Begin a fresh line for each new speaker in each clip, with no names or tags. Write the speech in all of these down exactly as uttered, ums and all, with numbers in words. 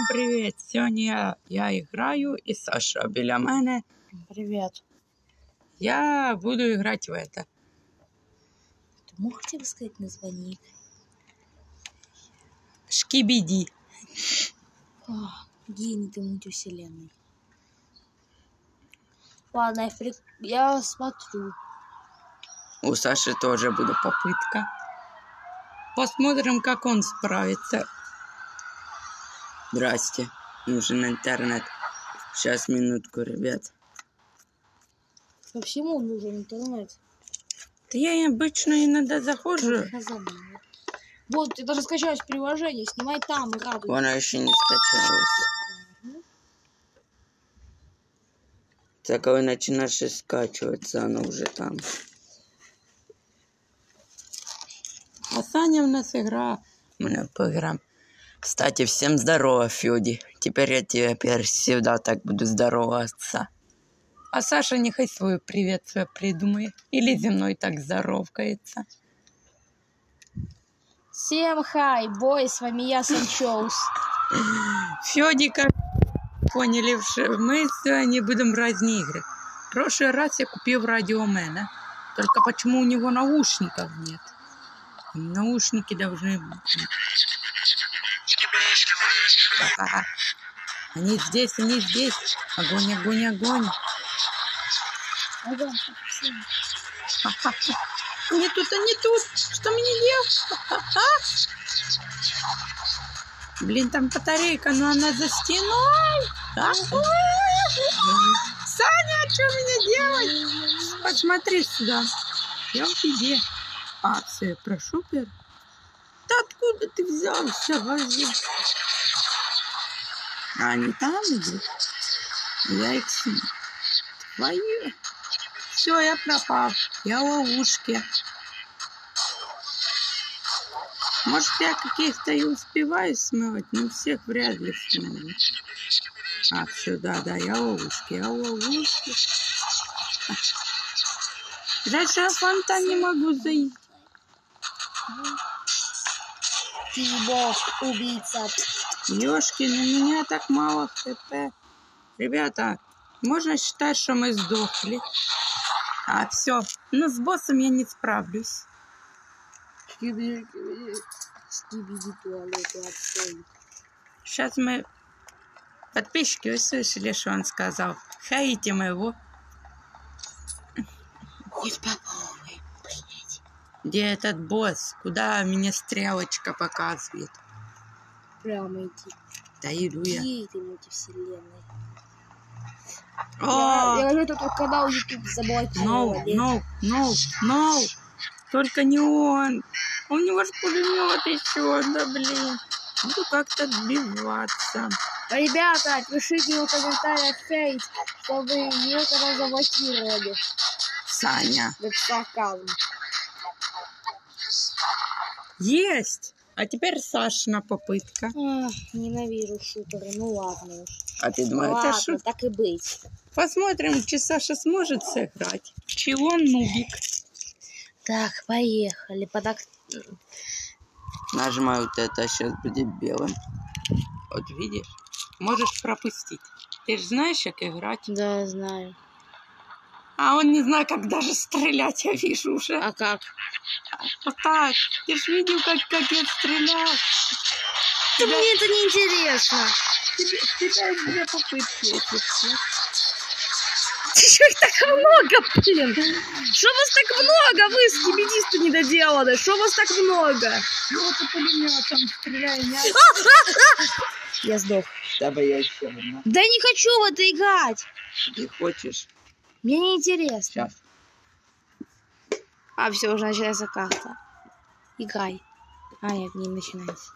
привіт! Сьогодні я, я играю, и Саша біля мене.
Привет.
Я буду играть в это.
Ты мог хотя бы сказать название?
Шкибиди.
О, гений ты мультивселенной. Ладно, я, при... я смотрю.
У Саши тоже будет попытка. Посмотрим, как он справится. Здрасте. Нужен интернет. Сейчас, минутку, ребят.
По всему нужен интернет.
Да я обычно иногда захожу.
Вот, ты даже скачать приложение, снимай там и радуйся.
Она еще не скачалась.
Угу.
Так, когда начинаешь скачиваться, она уже там. А Саня у нас игра. Мы поиграем. Кстати, всем здорово, Фёди. Теперь я теперь всегда так буду здороваться. А Саша нехай свою приветствие придумает. Или земной так здоровкается.
Всем хай, бой, с вами я, Санчоус.
Фёди, как поняли, мы сегодня будем в разные игры. В прошлый раз я купил радиомена. Только почему у него наушников нет? Наушники должны быть. Ага. Они здесь, они здесь. Огонь, огонь, огонь.
Ага.
Не тут, а не тут. Что мне делать? Блин, там батарейка, но она за стеной. Саня, а что мне делать? Посмотри сюда. Я в беде. А, все, прошу, Пер. Да откуда ты взялся, вози? А они там идут? Я их сниму. Твои. Все, я пропал. Я в ловушке. Может, я каких-то и успеваю смывать, но всех вряд ли смываю. А, все, да, да, я в ловушке. Я в ловушке. Дальше я в фонтан не могу зайти.
Ты бог, убийца.
Ёшки, на меня так мало хп. Ребята, можно считать, что мы сдохли. А, все. Ну, с боссом я не справлюсь. Сейчас мы... Подписчики, вы слышали, что он сказал? Хаите моего.
Хоть попробуй, блядь.
Где этот босс? Куда меня стрелочка показывает?
Прямо иди.
Да иду я.
Иди ты мультивселенной.
О!
Я говорю, только канал YouTube заблокировали.
No, no, no, no. Только не он. У него же пулемет еще, да блин. Буду как-то отбиваться.
Ребята, пишите в комментариях хейт, чтобы ее канал заблокировали.
Саня.
Аккаунт.
Есть. А теперь Сашина попытка.
Ах, ненавижу шутеры, ну ладно уж.
А ты думаешь,
ладно,
это шут?
так и быть.
Посмотрим, чи Саша сможет сыграть. Чего нубик?
Так, поехали. Подак...
Нажимаю вот это, сейчас будет белым. Вот видишь? Можешь пропустить. Ты же знаешь, как играть?
Да, знаю.
А он не знает, как даже стрелять, я вижу уже.
А как?
Вот так. Ты же видел, как, как я стрелял.
Да тебя... мне это не интересно.
Тебя две попытки, если все.
Чего их так много, блин? Что вас так много? Вы скибидисты недоделанные. Что вас так много?
Ну вот и пулеметом стреляй.
Я сдох.
Давай я еще одна.
Да не хочу в это играть.
Ты хочешь?
Мне не интересно.
Сейчас.
А, все, уже начинается карта. Играй. А, нет, не начинается.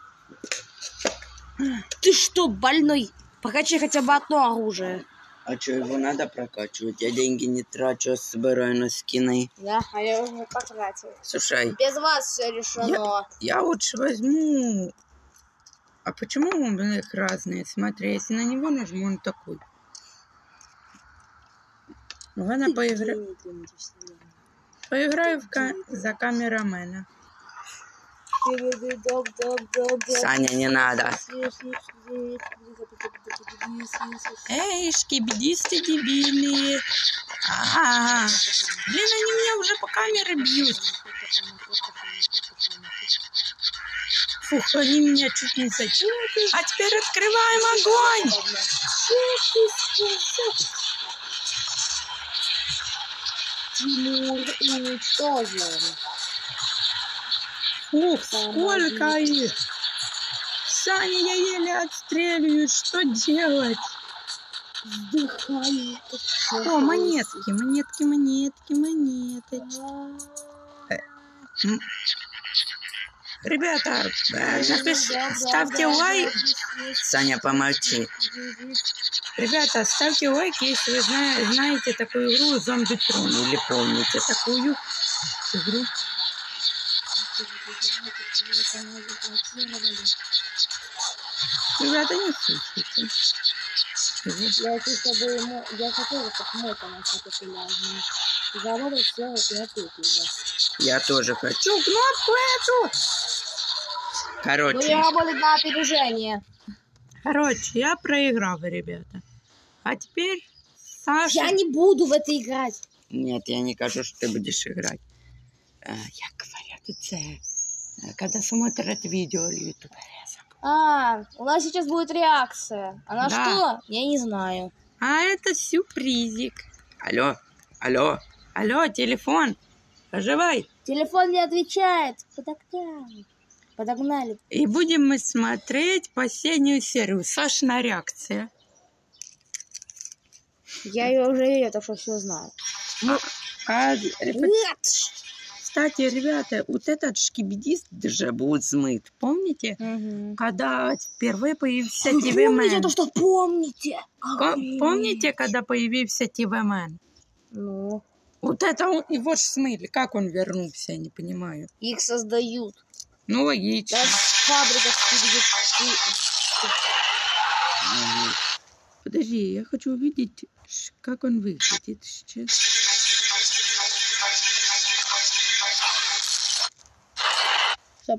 Ты что, больной? Прокачай хотя бы одно оружие.
А что, его надо прокачивать? Я деньги не трачу, собираю на скины.
Да, а я уже потратил.
Слушай.
Без вас все решено.
Я, я лучше возьму... А почему у них разные? Смотри, если на него нажму, он такой. Ладно, поиграю. Поиграю в ка... за камерамена. Саня, не надо. Эй, шкибидисты дебильные. Ага. Блин, они меня уже по камере бьют. Фух, они меня чуть не задели. А теперь открываем огонь.
Тимур уничтожен.
Ух, сколько их. Саня, я еле отстреливаю. Что делать?
Вздыхай.
О, монетки, монетки, монетки, монеточки. Ребята, напишите, ставьте лайк. Саня, помолчи. Ребята, ставьте лайк, если вы знаете такую игру Зомбитрон. Или помните такую игру. Ребята, не слушайте.
Я чтобы ему... Я хотела, чтобы мой канал популярный. Заработал все кнопку, да.
Я тоже хочу кнопку эту. Короче.
Будем работать на опережение.
Короче, я проиграл, ребята. А теперь Саша...
Я не буду в это играть.
Нет, я не кажу, что ты будешь играть. Я говорю, это... Когда смотрят видео ютуберы.
А, у нас сейчас будет реакция. А на
да.
что? Я не знаю.
А это сюрпризик. Алло, алло, алло, телефон. Поживай.
Телефон не отвечает. Подогнали. Подогнали.
И будем мы смотреть последнюю серию. Сашина реакция.
Я ее уже видел, так что все знаю.
Ну, а, ребят...
Нет!
Кстати, ребята, вот этот шкибидист даже будет смыт. Помните?
Угу.
Когда впервые появился
Вы
ти ви Мен.
помните то, что помните?
Пом- помните, когда появился ти ви Мен?
Ну.
Вот это он, его ж смыли. Как он вернулся, я не понимаю.
Их создают.
Ну, логично.
Да, фабрика скибидит.
Подожди, я хочу увидеть, как он выглядит сейчас.
Стоп.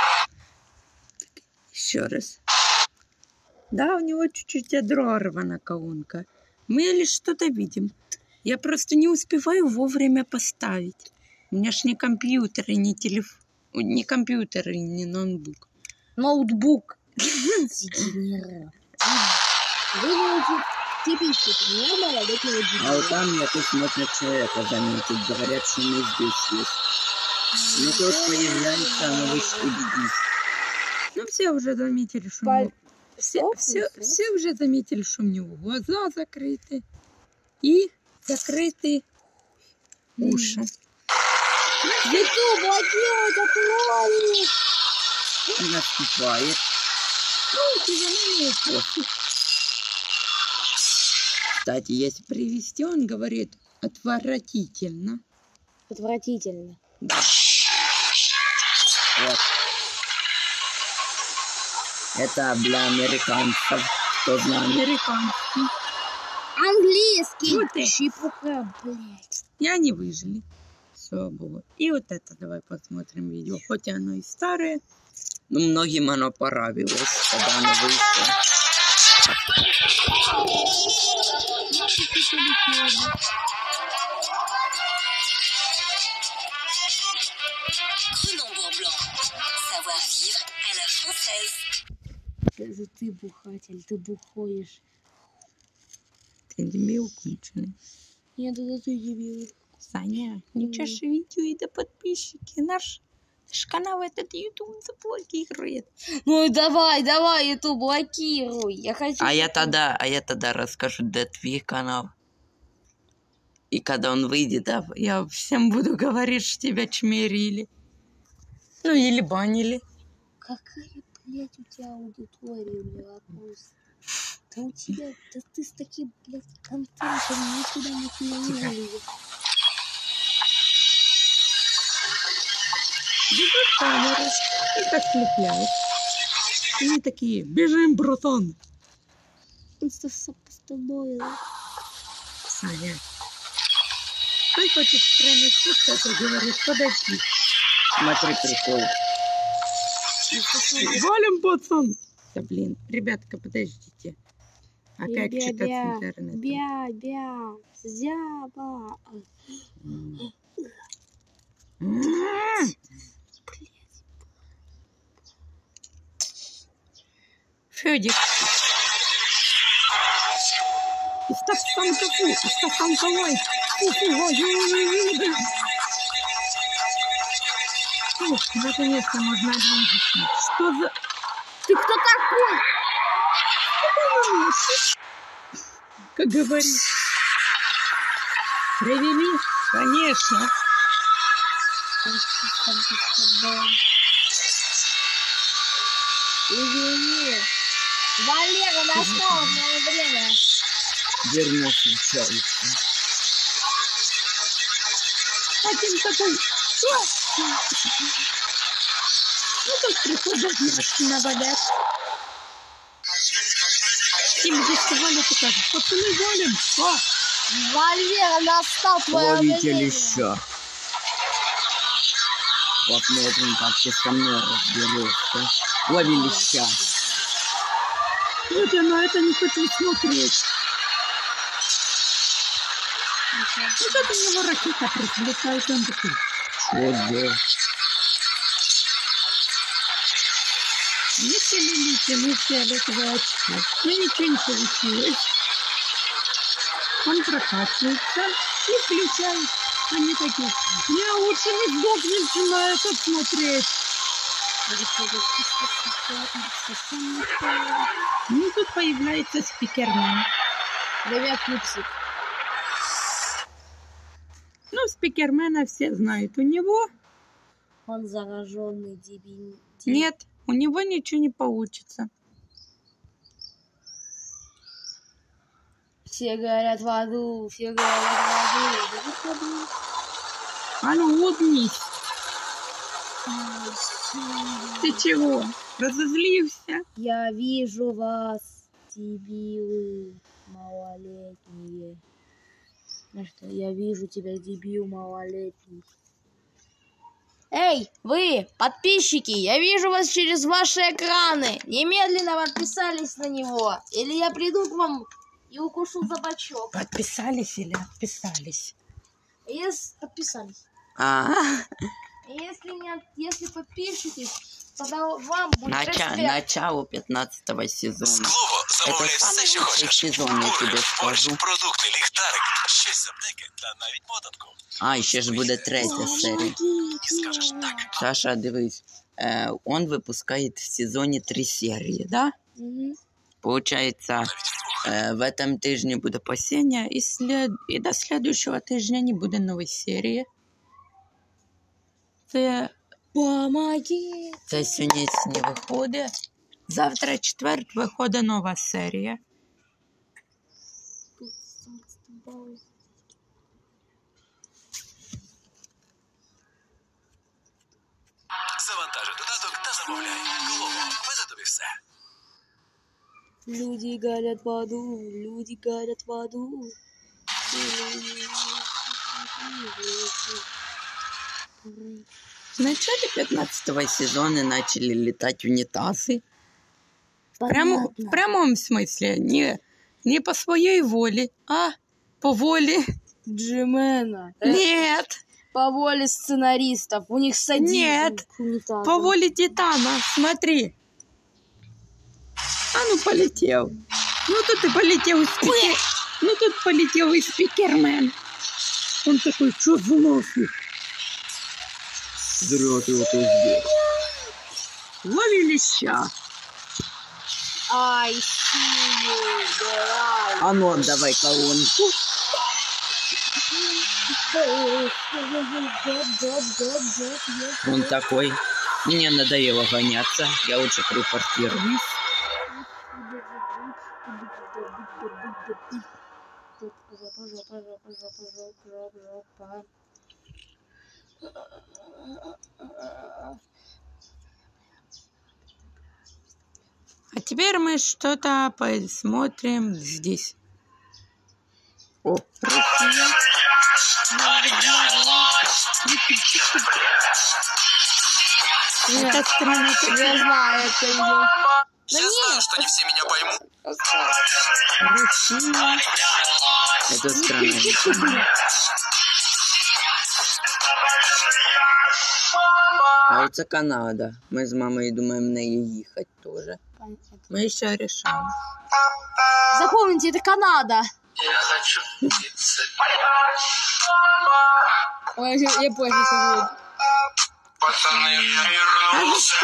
Еще раз. Да, у него чуть-чуть оторвана колонка. Мы лишь что-то видим. Я просто не успеваю вовремя поставить. У меня ж не компьютер и не телефон. Не компьютер и не ноутбук.
Ноутбук. Типичный молодой человек.
А вот там я тут можно человека заметить. Говорят, что мы здесь есть. Ну тут появляется новый шкибидист. Ну все уже заметили, что у него... Все, все, все уже заметили, что у него глаза закрыты и закрыты уши.
Ютуб блокирует, отловит.
Наступает. Ну, тебе не пофиг. Кстати, если привести, он говорит отвратительно.
Отвратительно.
Да. Вот. Это для американцев. Кто знает американский?
Английский.
Вот это.
Чепуха, блядь.
И они выжили. Слава богу. И вот это давай посмотрим видео. Хоть оно и старое, но многим оно понравилось, когда оно вышло.
Это же ты бухатель, ты бухаешь.
Ты дебил конченый.
Нет, это ты дебил.
Саня, не чаши видео, и да подписчики. Наш, наш канал этот YouTube заблокирует.
Ну давай, давай, YouTube блокируй. Я хочу.
А я тогда, а я тогда расскажу, где твой канал. И когда он выйдет, да, я всем буду говорить, что тебя чмерили. Ну или банили.
Какая, блядь, у тебя аудитория, у меня вопрос. Да у тебя, да ты с таким, блядь, контентом никуда не вылезешь.
Бежит камера и так слепляют. И они такие, бежим, братан.
Просто сопоставляю.
Саня, ты хочешь прямо что-то говорит, подожди. Смотри, прикол. Валим, пацан! Да блин, ребятка, подождите. А как
Бя,
читать
бя,
с интернета?
Бя, бя, зяба.
Федик. Истафанковой, Истафанковой. Ух, наконец-то можно обидеться. Что за...
Ты кто такой?
Как говоришь. Привели? Конечно.
Извини. Валера, настало мое время.
Дерьмо случается. Один такой. Ну тут приходят наши навалять. Им здесь валят и так. Пацаны, валим. А!
Валера, настал твое
Ловите
время.
леща. Посмотрим, как ты со мной разберешься. Лови леща. Нет, я на это не хочу смотреть. Вот это у него ракета прилетает, он такой. Вот да. Не целились, мы фиолетовые очки. Но ничего не получилось. Он прокачивается и включает. Они такие, я лучше не сдохнем, чем на это смотреть. Ну, тут появляется спикермен.
Привет, Пупсик.
Ну, спикермена все знают. У него...
Он зараженный дебил.
Нет, у него ничего не получится.
Все говорят в аду, все говорят в аду.
А ну, улыбнись. Ты чего, разозлился?
Я вижу вас, дебилы малолетние. Ну что, я вижу тебя, дебил малолетний. Эй, вы, подписчики, я вижу вас через ваши экраны. Немедленно подписались на него, или я приду к вам и укушу за бочок.
Подписались или отписались?
Если подписались.
А,
Если нет, если подпишетесь, тогда вам будет
Нача
респект.
начало пятнадцатого сезона.
Слово, замовляй
Это
все, що
самый лучший
хочеш.
сезон, я тебе
Бургер, борщ,
скажу.
продукти, ліхтарик, щось аптеки та навіть мотанку.
А, ще ж буде третя серія.
І скажеш так.
Саша, дивись, э, он выпускает в сезоне три серии, да?
Мгм.
Получается, э, в этом тижні буде посіння, і, слід... і до следующего тижня не буде нової серії. Це,
Помоги.
це сьогодні не виходить. Завтра, четвер, виходить нова серія.
Завантажи додаток та замовляй. Голово, везе тобі все.
Люди горят в аду, люди горят в аду.
В начале пятнадцатого сезона начали летать унитазы. Прямо, в прямом смысле, не, не по своей воле, а по воле.
Джимена.
Нет,
По воле сценаристов. У них садизм.
Нет,
к унитазам.
по воле Титана. Смотри. А ну полетел. Ну тут и полетел и спикер. Ну тут полетел и спикермен. Он такой, что за нафиг? Зря ты вот здесь. Лови леща.
Ай, синюю, давай.
А ну отдавай колонку. Он такой. Мне надоело гоняться. Я лучше припортируюсь. А теперь мы что-то посмотрим здесь. О, Россия. Это страна.
Я знаю, это ее.
Я знаю, что не все меня поймут.
Россия. Это страна. А это Канада. Мы с мамой думаем на ней ехать тоже. Мы еще решаем.
Запомните, это Канада.
Я хочу
Ой, я, я позже сегодня.
пацаны, я вернулся.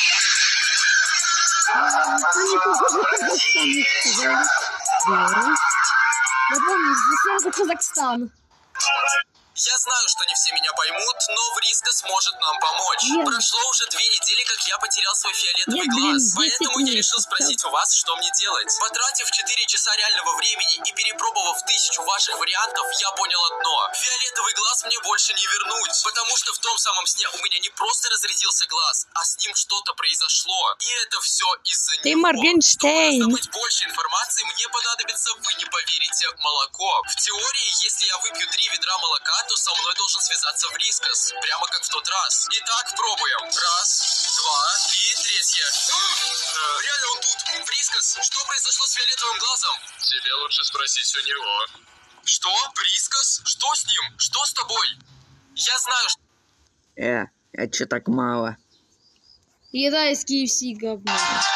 Я помню, здесь это Казахстан.
Я знаю, что не все меня поймут, но Врискас сможет нам помочь.
Нет.
Прошло уже две недели, как я потерял свой фиолетовый
Нет, блин,
глаз. Поэтому я решил
месяцев.
спросить у вас, что мне делать. Потратив четыре часа реального времени и перепробовав тысячу ваших вариантов, я понял одно. Фиолетовый глаз мне больше не вернуть. Потому что в том самом сне у меня не просто разрядился глаз, а с ним что-то произошло. И это все из-за
Ты
него.
Моргенштерн.
Чтобы раздобыть больше информации, мне понадобится, вы не поверите, молоко. В теории, если я выпью три ведра молока, то со мной должен связаться Врискас, прямо как в тот раз. Итак, пробуем. Раз, два и третье. Э, Реально он тут. Врискас, что произошло с фиолетовым глазом? Тебе лучше спросить у него. Что? Врискас? Что с ним? Что с тобой? Я знаю, что...
Э, а че так мало?
Еда из кей эф си говно.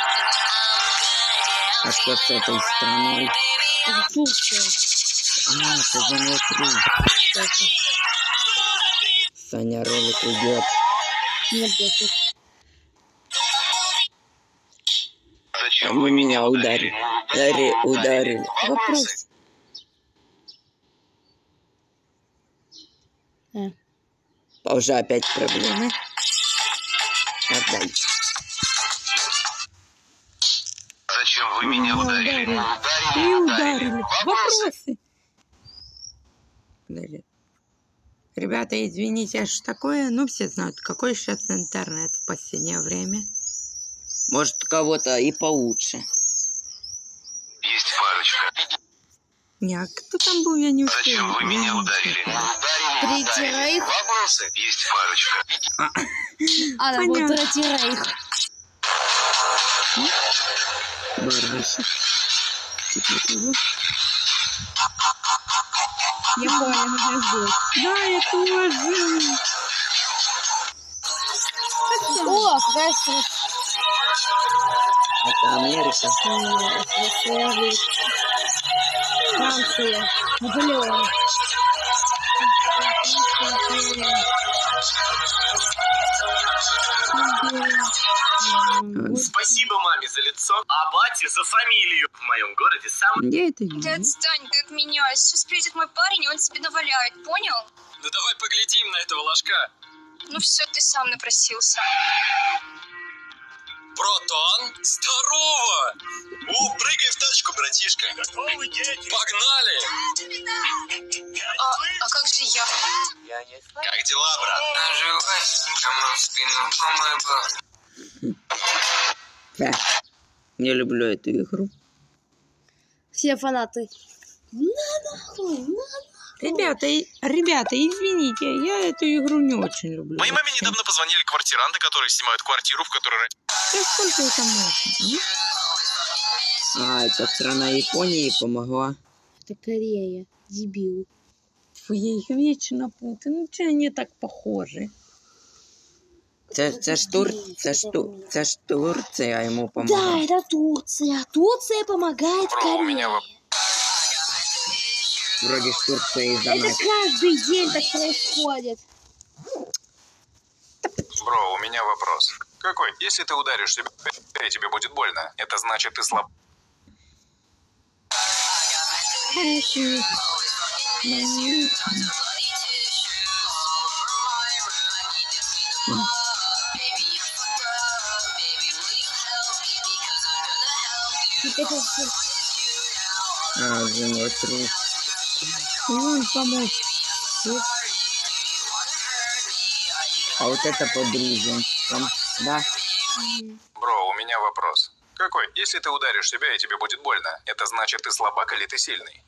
А что с этой страной?
Это Турция.
А, это за внутри. Саня, ролик идет.
Нет, это.
А вы меня ударили. Ударили. ударили. Вопрос.
А.
Уже опять проблемы. Отдай.
Зачем вы меня ударили?
Ты ударили. Вопросы. Подожди. Ребята, извините, а что такое? Ну, все знают, какой сейчас интернет в последнее время. Может, у кого-то и получше.
Есть парочка.
Не, а кто там был, я не успела.
Зачем вы меня ударили?
Третий рейх.
Вопросы? Есть парочка.
А, там был
Понятно.
третий рейх.
Барбиша.
Я понял, нужно ждать.
Да, я тоже.
О, какая страна.
Это Америка.
СССР. Франция. Наполеон.
Спасибо маме за лицо, а бате за фамилию. В моем городе сам...
Где это видно?
Ты отстань ты от меня. Сейчас придет мой парень, и он тебе наваляет, понял?
Ну давай поглядим на этого ложка.
Ну все, ты сам напросился.
Протон, здорово! О, прыгай в тачку, братишка. Погнали!
А, а как же я?
Как дела, брат?
Да. Не люблю эту игру.
Все фанаты. На нахуй, на.
Ребята, и- ребята, извините, я эту игру не очень люблю.
Моей маме
вообще.
недавно позвонили квартиранты, которые снимают квартиру, в которой...
Да сколько это можно? м? А, это страна Японии помогла.
Это Корея. Дебил.
Фу, я их вечно путаю. Ну, че они так похожи? Це, це, ж Тур... це, ж Ту... це ж Турція йому
Да,
помогла.
это Турция. Турция помогает
Бро, у меня
Корее.
воп-
Вроде ж Турція із-за
Это
нас.
каждый день так происходит.
Бро, у меня вопрос. Какой? Если ты ударишь себя, и тебе будет больно, это значит, ты слаб.
Теперь это
А, вот трус. Ой, помог. Вот. А вот это по друженствам. Да.
Бро, у меня вопрос. Какой? Если ты ударишь себя, и тебе будет больно, это значит, ты слабак или ты сильный?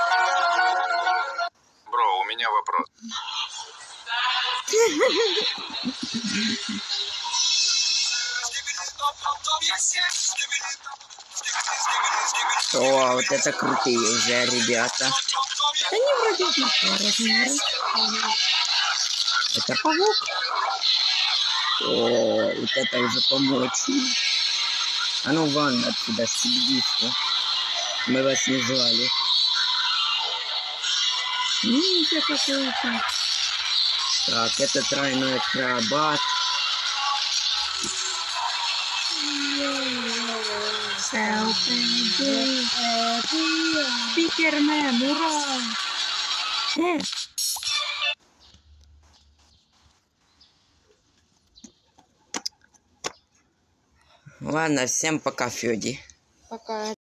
Бро, у меня вопрос.
О, вот это крутые уже ребята.
Они вроде одного размера.
Это паук. О, вот это уже помочь. А ну вон отсюда, сибидишки. Мы вас не звали.
Ниндзя какой-то.
Так, это тройной акробат.
Спикермен, ура!
Э. Ладно, всем пока, Фёди.
Пока.